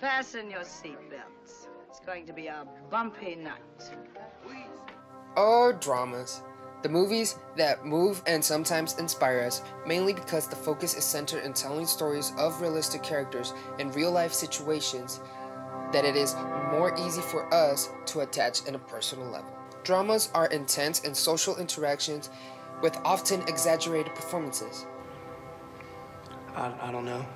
Fasten your seatbelts. It's going to be a bumpy night. Or dramas. The movies that move and sometimes inspire us, mainly because the focus is centered in telling stories of realistic characters in real-life situations that it is more easy for us to attach in a personal level. Dramas are intense and social interactions with often exaggerated performances. I don't know.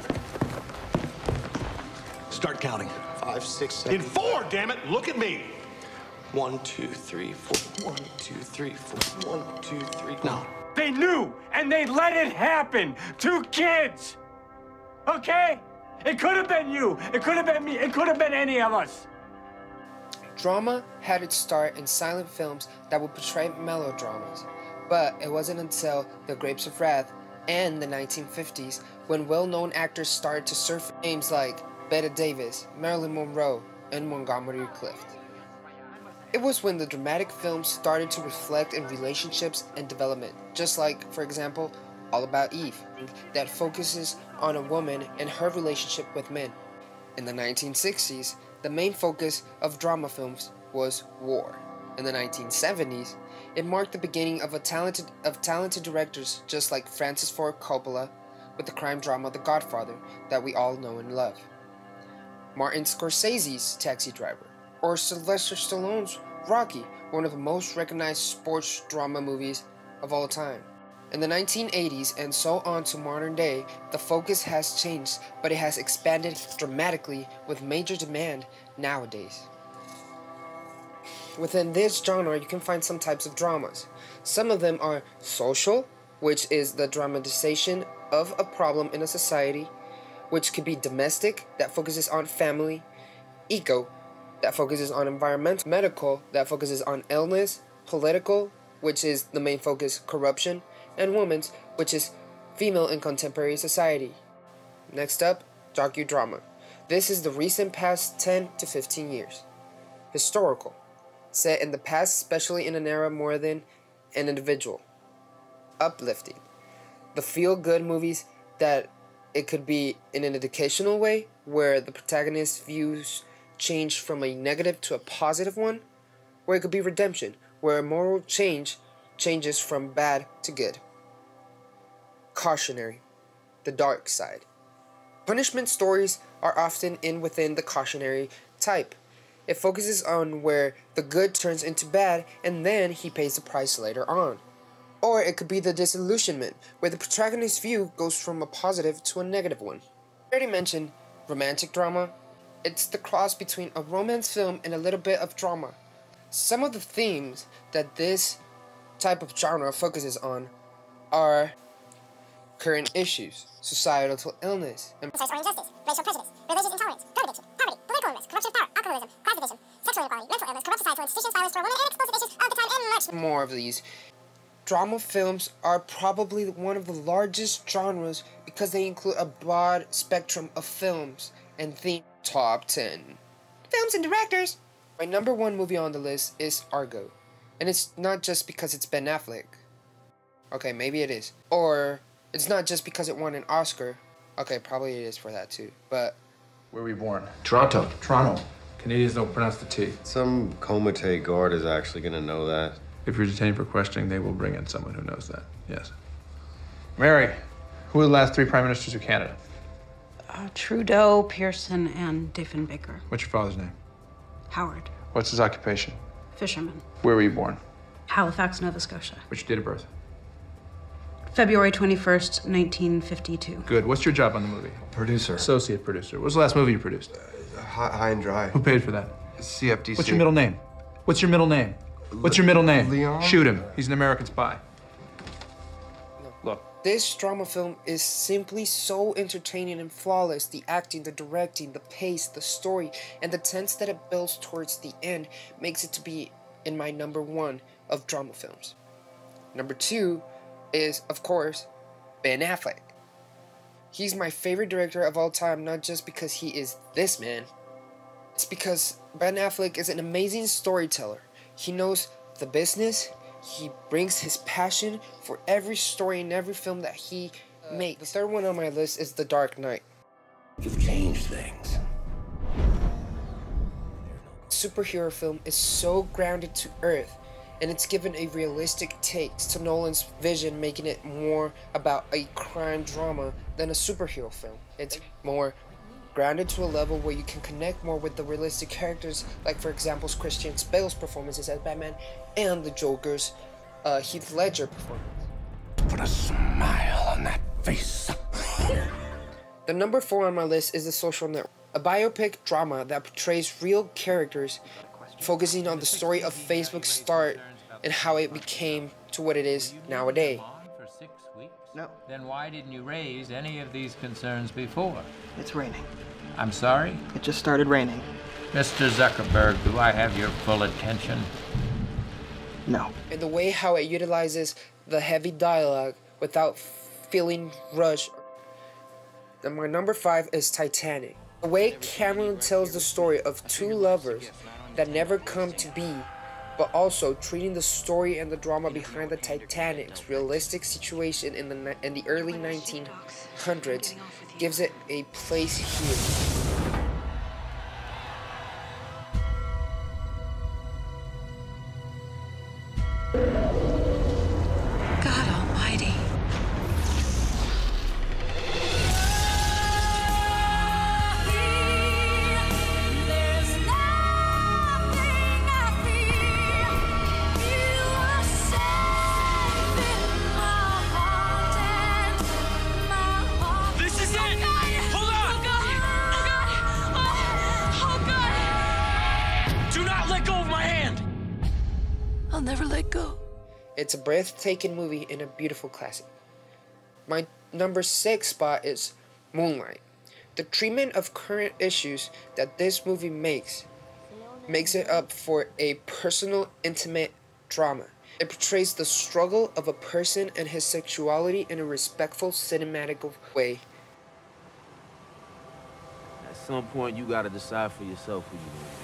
Start counting. 5, 6, 7. In 4, damn it! Look at me! 1, 2, 3, 4. 1, 2, 3, 4. 1, 2, 3. No. They knew, and they let it happen. 2 kids. Okay? It could have been you. It could have been me. It could have been any of us. Drama had its start in silent films that would portray melodramas, but it wasn't until The Grapes of Wrath and the 1950s when well-known actors started to surface names like Bette Davis, Marilyn Monroe, and Montgomery Clift. It was when the dramatic films started to reflect in relationships and development, just like, for example, All About Eve, that focuses on a woman and her relationship with men. In the 1960s, the main focus of drama films was war. In the 1970s, it marked the beginning of talented directors just like Francis Ford Coppola with the crime drama The Godfather that we all know and love, Martin Scorsese's Taxi Driver, or Sylvester Stallone's Rocky, one of the most recognized sports drama movies of all time. In the 1980s and so on to modern day, the focus has changed, but it has expanded dramatically with major demand nowadays. Within this genre, you can find some types of dramas. Some of them are social, which is the dramatization of a problem in a society, which could be domestic, that focuses on family, eco, that focuses on environmental, medical, that focuses on illness, political, which is the main focus, corruption, and women's, which is female in contemporary society. Next up, docudrama. This is the recent past 10 to 15 years. Historical, set in the past, especially in an era more than an individual. Uplifting, the feel-good movies that it could be in an educational way, where the protagonist's views change from a negative to a positive one, or it could be redemption, where a moral changes from bad to good. Cautionary, the dark side. Punishment stories are often within the cautionary type. It focuses on where the good turns into bad and then he pays the price later on. Or it could be the disillusionment, where the protagonist's view goes from a positive to a negative one. I already mentioned romantic drama. It's the cross between a romance film and a little bit of drama. Some of the themes that this type of genre focuses on are current issues, societal illness, and social injustice, racial prejudice, religious intolerance, drug addiction, poverty, political unrest, corruption of power, alcoholism, class division, sexual inequality, mental illness, corrupt societal institutions, violence toward women, and explosive issues of the time, and much more of these. Drama films are probably one of the largest genres because they include a broad spectrum of films and themes. Top 10 films and directors. My number 1 movie on the list is Argo. And it's not just because it's Ben Affleck. Okay, maybe it is. Or it's not just because it won an Oscar. Okay, probably it is for that too. But where were you born? Toronto. Toronto. Canadians don't pronounce the T. Some Comite guard is actually going to know that. If you're detained for questioning, they will bring in someone who knows that. Yes. Mary, who are the last 3 prime ministers of Canada? Trudeau, Pearson, and Diefenbaker. What's your father's name? Howard. What's his occupation? Fisherman. Where were you born? Halifax, Nova Scotia. What's your date of birth? February 21st, 1952. Good. What's your job on the movie? Producer. Associate producer. What was the last movie you produced? High and Dry. Who paid for that? CFTC. What's your middle name? What's your middle name? What's your middle name? Leon? Shoot him. He's an American spy. Look. This drama film is simply so entertaining and flawless. The acting, the directing, the pace, the story, and the tense that it builds towards the end makes it to be in my number 1 of drama films. Number 2 is, of course, Ben Affleck. He's my favorite director of all time, not just because he is this man. It's because Ben Affleck is an amazing storyteller. He knows the business. He brings his passion for every story in every film that he makes. The third one on my list is The Dark Knight. You've changed things. superhero film is so grounded to earth, and it's given a realistic take to Nolan's vision, making it more about a crime drama than a superhero film. It's more grounded to a level where you can connect more with the realistic characters, like for example Christian Bale's performances as Batman and the Joker's Heath Ledger performance. Put a smile on that face. The number 4 on my list is The Social Network, a biopic drama that portrays real characters, focusing on the story of Facebook's start and how it became to what it is nowadays. For 6 weeks? No. Then why didn't you raise any of these concerns before? It's raining. I'm sorry? It just started raining. Mr. Zuckerberg, do I have your full attention? No. And the way how it utilizes the heavy dialogue without feeling rushed. And my number 5 is Titanic. The way Cameron tells the story of two lovers that never come to be, but also treating the story and the drama behind the Titanic's realistic situation in the early 1900s gives it a place here. God almighty. I'll never let go. It's a breathtaking movie and a beautiful classic. My number 6 spot is Moonlight. The treatment of current issues that this movie makes it up for a personal, intimate drama. It portrays the struggle of a person and his sexuality in a respectful, cinematic way. At some point, you gotta decide for yourself who you want to be.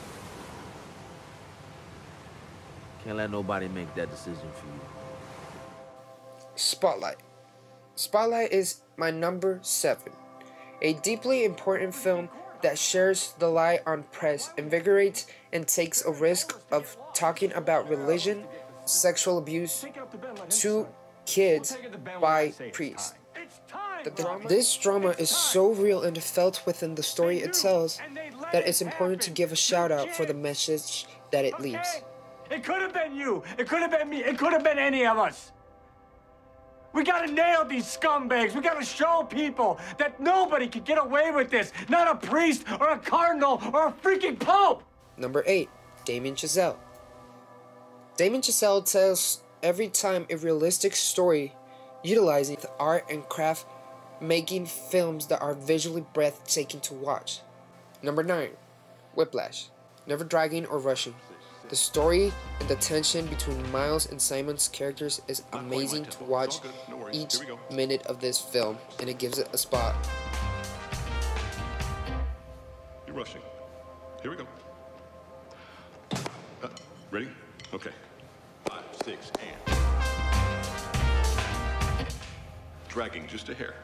Can't let nobody make that decision for you. Spotlight. Spotlight is my number 7. A deeply important film that shares the light on press, invigorates, and takes a risk of talking about religion, sexual abuse to kids by priests. This drama is so real and felt within the story it tells that it's important to give a shout out for the message that it leaves. It could have been you. It could have been me. It could have been any of us. We gotta nail these scumbags. We gotta show people that nobody can get away with this. Not a priest or a cardinal or a freaking pope. Number 8, Damien Chazelle. Damien Chazelle tells every time a realistic story utilizing the art and craft, making films that are visually breathtaking to watch. Number 9, Whiplash. Never dragging or rushing. The story and the tension between Miles and Simon's characters is amazing to watch each minute of this film, and it gives it a spot. You're rushing. Here we go. Ready? Okay. 5, 6, and. Dragging just a hair.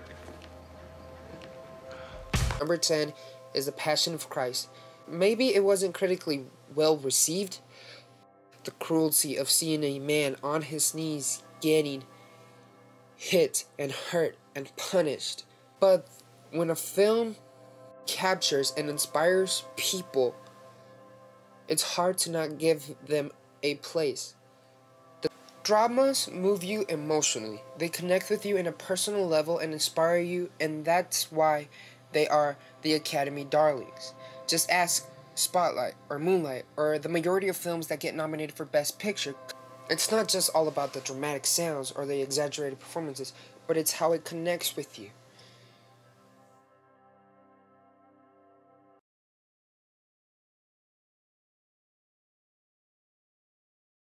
Number 10 is The Passion of Christ. Maybe it wasn't critically well received. The cruelty of seeing a man on his knees getting hit and hurt and punished. But when a film captures and inspires people, it's hard to not give them a place. The dramas move you emotionally. They connect with you in a personal level and inspire you, and that's why they are the Academy darlings. Just ask Spotlight or Moonlight or the majority of films that get nominated for Best Picture. It's not just all about the dramatic sounds or the exaggerated performances, but it's how it connects with you.